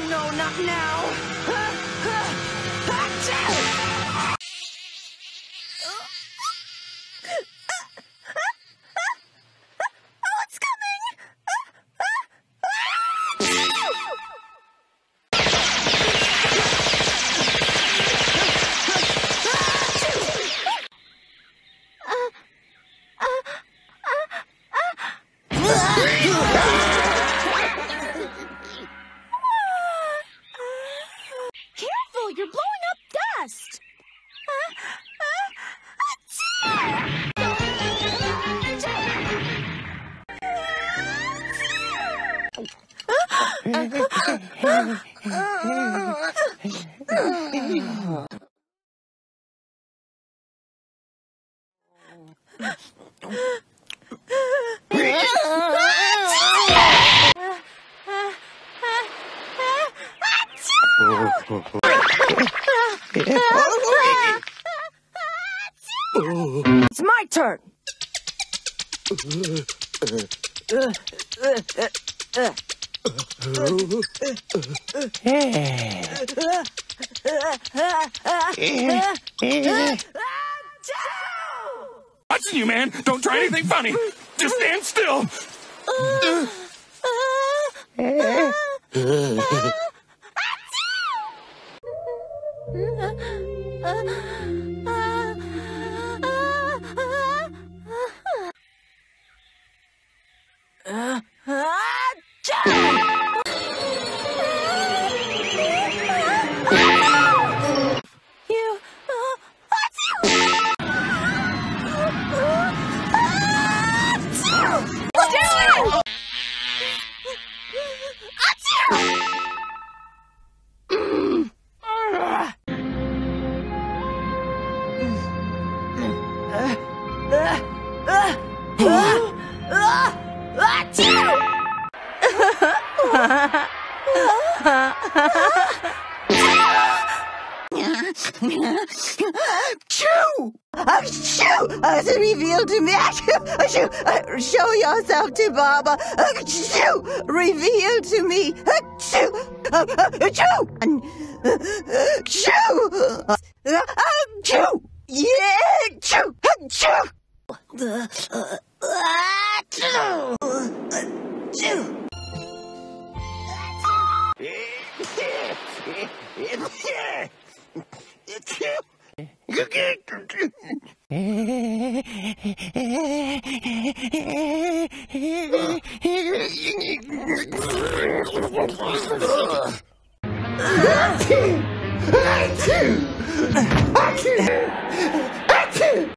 no, not now! Oh, it's coming! Careful, you're blowing up dust! It's my turn. Watching you, man. Don't try anything funny. Just stand still. Reveal to me. Show yourself to Baba. Reveal to me.